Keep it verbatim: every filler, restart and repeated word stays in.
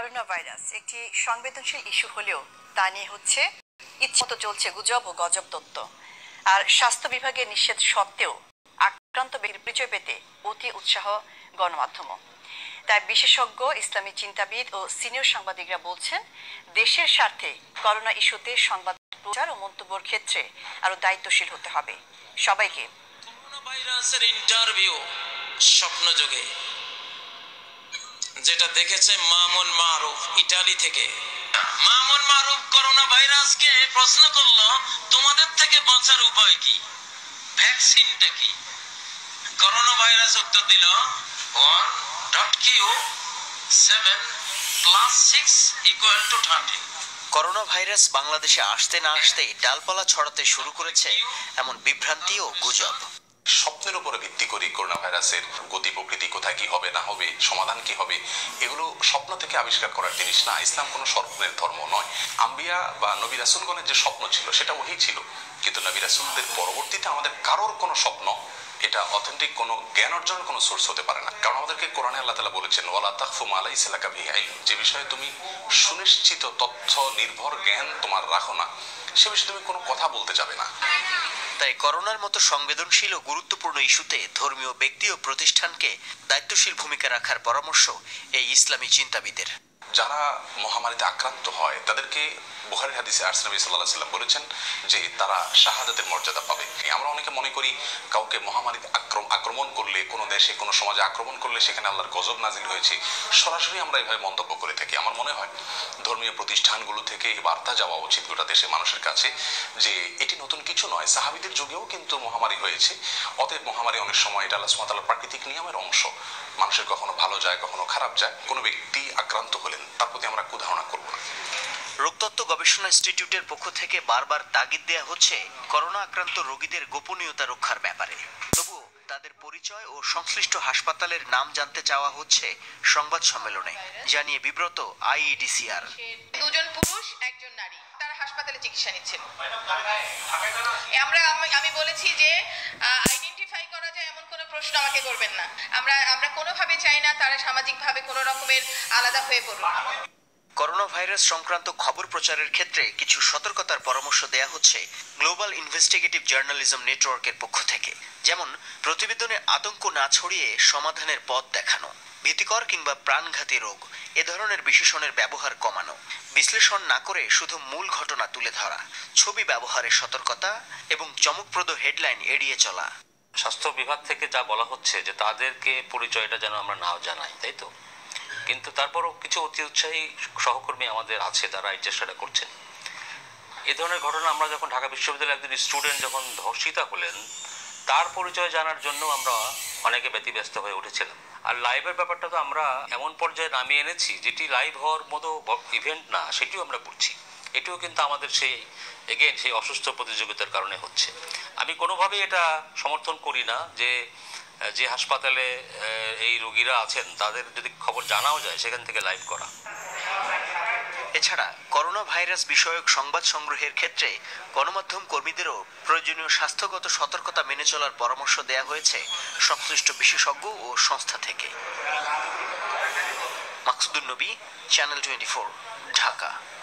Corona virus একটি সংবেদনশীল issue হলেও তা নিয়ে হচ্ছে ইচ্ছামতো চলছে গুজব ও গজব তত্ত্ব। আর স্বাস্থ্য বিভাগের নিষেধ সত্ত্বেও আক্রান্ত ব্যক্তির পরিচয় পেতে অতি উৎসাহ গণমাধ্যমও। তাই বিশেষজ্ঞ, ইসলামী চিন্তাবিদ ও সিনিয়র সাংবাদিকরা বলছেন, দেশের স্বার্থে করোনা ইস্যুতে সংবাদ প্রচার ও মন্তব্যের ক্ষেত্রে আরো দায়িত্বশীল হতে হবে সবাইকে। করোনা ভাইরাসের ইন্টারভিউ স্বপ্নযোগে যেটা দেখেছে মামুন মারুফ ইতালি থেকে। মামুন মারুফ করোনা ভাইরাসকে প্রশ্ন করলো, তোমাদের থেকে বাঁচার উপায় কি, ভ্যাকসিনটা কি? করোনা ভাইরাস উত্তর দিল, one dot Q seven plus six equal to thirteen. Corona virus বাংলাদেশে আসতে না আসতেই ডালপালা ছড়াতে শুরু করেছে এমন বিভ্রান্তি ও গুজব। স্বপ্নের উপরে ভিত্তি করি করোনা ভাইরাসের গতি প্রকৃতি, কোথায় কি হবে না হবে, সমাধান কি হবে, এগুলো স্বপ্ন থেকে আবিষ্কার করার জিনিস না। ইসলাম কোনো স্বপ্নের ধর্ম নয়। আম্বিয়া বা নবী রাসূলগণের যে স্বপ্ন ছিল সেটা ওহি ছিল, কিন্তু নবী রাসূলদের পরবর্তীতে আমাদের কারোর কোনো স্বপ্ন এটা অথেন্টিক কোনো জ্ঞান অর্জনের কোনো সোর্স হতে পারে না। কারণ আমাদেরকে কোরআনে আল্লাহ তাআলা বলেছেন, ওয়ালা তাখফু মা লাইসা লাকা বিহি ইলম, যে বিষয়ে তুমি সুনিশ্চিত তথ্য নির্ভর জ্ঞান তোমার রাখো না, সে বিষয়ে তুমি কোনো কথা বলতে যাবে না। তাই করোনার মতো সংবেদনশীল ও গুরুত্বপূর্ণ ইস্যুতে ধর্মীয় ব্যক্তি ও প্রতিষ্ঠানকে দায়িত্বশীল ভূমিকা রাখার পরামর্শ এই ইসলামী চিন্তাবিদের। যারা মহামারীতে আক্রান্ত হয় তাদেরকে বুখারীর হাদিসে আরশ নবী সাল্লাল্লাহু আলাইহি ওয়াসাল্লাম বলেছেন যে তারা শাহাদাতের মর্যাদা পাবে। আমরা অনেকে মনে করি কাউকে মহামারীতে আক্রমণ করলে, কোনো দেশে কোনো সমাজে আক্রমণ করলে সেখানে আল্লাহর গজব নাজিল হয়েছে, সরাসরি আমরা এভাবে মন্তব্য করে থাকি। আমার মনে হয় ধর্মীয় প্রতিষ্ঠানগুলো থেকে এই বার্তা যাওয়া উচিত গোটা দেশের মানুষের কাছে যে এটি নতুন কিছু নয়, সাহাবীদের যুগেও কিন্তু মহামারী হয়েছে। অতএব মহামারী অনেক সময় এটা আল্লাহ সুবহানাহু ওয়া তাআলার প্রাকৃতিক নিয়মের অংশ। মানুষের কখনো ভালো যায়, কখনো খারাপ যায়। কোনো ব্যক্তি আক্রান্ত হলেন তার প্রতি আমরা কুধারণা করব না। রোগতত্ত্ব গবেষণা ইনস্টিটিউটের পক্ষ থেকে বারবার তাগিদ দেয়া হচ্ছে করোনা আক্রান্ত রোগীদের গোপনীয়তা রক্ষার ব্যাপারে। তবুও তাদের পরিচয় ও সংশ্লিষ্ট হাসপাতালের নাম জানতে চাওয়া হচ্ছে সংবাদ সম্মেলনে, জানিয়ে বিব্রত আইইডিসিআর। দুজন পুরুষ, একজন নারী, তারা হাসপাতালে চিকিৎসা নিচ্ছেন। আমরা আমি বলেছি যে আইডেন্টিফাই করা যায় এমন কোনো প্রশ্ন আমাকে করবেন না। আমরা আমরা কোনোভাবে চাই না তারা সামাজিকভাবে কোনো রকমের আলাদা হয়ে পড়ুন। করোনা ভাইরাস সংক্রান্ত খবর প্রচারের ক্ষেত্রে কিছু সতর্কতার পরামর্শ দেয়া হচ্ছে গ্লোবাল ইনভেস্টিগেটিভ জার্নালিজম নেটওয়ার্কের পক্ষ থেকে। যেমন প্রতিবেদনে আতঙ্ক না ছড়িয়ে সমাধানের পথ দেখানো, ভীতিকর কিংবা প্রাণঘাতী রোগ এ ধরনের বিশেষণের ব্যবহার কমানো, বিশ্লেষণ না করে শুধু মূল ঘটনা তুলে ধরা, ছবি ব্যবহারে সতর্কতা এবং চমকপ্রদ হেডলাইন এড়িয়ে চলা। স্বাস্থ্য বিভাগ থেকে যা বলা হচ্ছে যে তাদেরকে পরিচয়টা যেন আমরা নাও জানাই, তাই তো? কিন্তু তারপরও কিছু অতি উৎসাহী সহকর্মী আমাদের আছে, তারা এই চেষ্টাটা করছেন। এ ধরনের ঘটনা আমরা যখন ঢাকা বিশ্ববিদ্যালয়ের একজন স্টুডেন্ট যখন ধর্ষিতা হলেন, তার পরিচয় জানার জন্য আমরা অনেকে ব্যতিব্যস্ত হয়ে উঠেছিলাম। আর লাইভের ব্যাপারটা তো আমরা এমন পর্যায়ে নামিয়ে এনেছি যেটি লাইভ হওয়ার মতো ইভেন্ট না, সেটিও আমরা করছি। এটিও কিন্তু আমাদের সেই এগেন সেই অসুস্থ প্রতিযোগিতার কারণে হচ্ছে। আমি কোনোভাবেই এটা সমর্থন করি না যে যে হাসপাতালে এই রোগীরা আছেন তাদের যদি খবর জানাও যায় সেখান থেকে লাইভ করা। এছাড়া করোনা ভাইরাস বিষয়ক সংবাদ সংগ্রহের ক্ষেত্রে গণমাধ্যম কর্মীদেরও প্রয়োজনীয় স্বাস্থ্যগত সতর্কতা মেনে চলার পরামর্শ দেয়া হয়েছে সংশ্লিষ্ট বিশেষজ্ঞ ও সংস্থা থেকে। মাকসুদুন নবী, চ্যানেল টোয়েন্টি ফোর, ঢাকা।